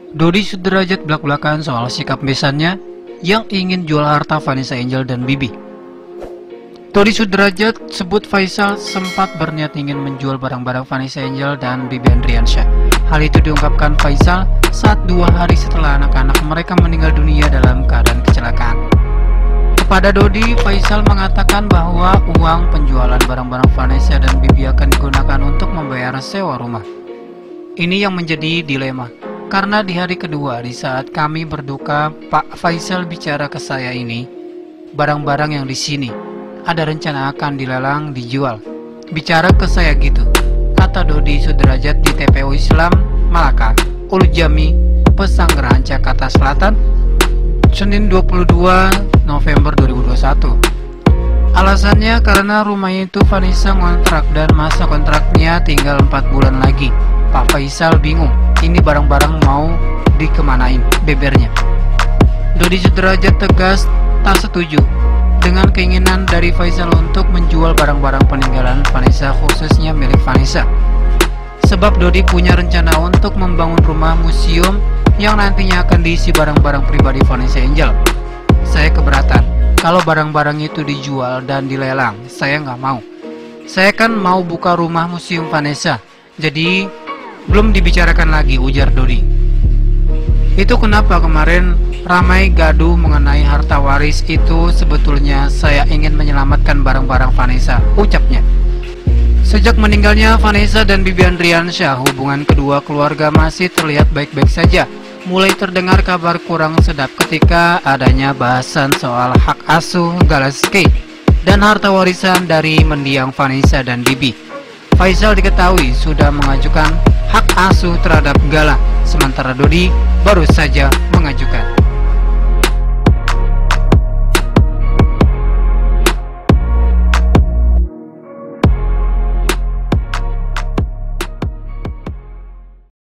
Dodi Sudrajat belak-belakan soal sikap besannya yang ingin jual harta Vanessa Angel dan Bibi. Dodi Sudrajat sebut Faisal sempat berniat ingin menjual barang-barang Vanessa Angel dan Bibi Andriansyah. Hal itu diungkapkan Faisal saat 2 hari setelah anak-anak mereka meninggal dunia dalam keadaan kecelakaan. Kepada Dodi, Faisal mengatakan bahwa uang penjualan barang-barang Vanessa dan Bibi akan digunakan untuk membayar sewa rumah. Ini yang menjadi dilema, karena di hari kedua di saat kami berduka, Pak Faisal bicara ke saya ini, barang-barang yang di sini ada rencana akan dilelang dijual. Bicara ke saya gitu, kata Dodi Sudrajat di TPU Islam Malaka, Ulu Jami, Pesanggerahan Jakarta Selatan, Senin 22 November 2021. Alasannya karena rumah itu Vanessa ngontrak dan masa kontraknya tinggal 4 bulan lagi. Pak Faisal bingung, ini barang-barang mau dikemanain bebernya. Dodi Sudrajat tegas tak setuju dengan keinginan dari Faisal untuk menjual barang-barang peninggalan Vanessa, khususnya milik Vanessa. Sebab Dodi punya rencana untuk membangun rumah museum yang nantinya akan diisi barang-barang pribadi Vanessa Angel. Saya keberatan kalau barang-barang itu dijual dan dilelang. Saya nggak mau. Saya kan mau buka rumah museum Vanessa, jadi belum dibicarakan lagi, ujar Dodi. Itu kenapa kemarin ramai gaduh mengenai harta waris itu. Sebetulnya saya ingin menyelamatkan barang-barang Vanessa, ucapnya. Sejak meninggalnya Vanessa dan Bibi Andriansyah, hubungan kedua keluarga masih terlihat baik-baik saja. Mulai terdengar kabar kurang sedap ketika adanya bahasan soal hak asuh Galaski dan harta warisan dari mendiang Vanessa dan Bibi. Faisal diketahui sudah mengajukan hak asuh terhadap Gala, sementara Dodi baru saja mengajukan.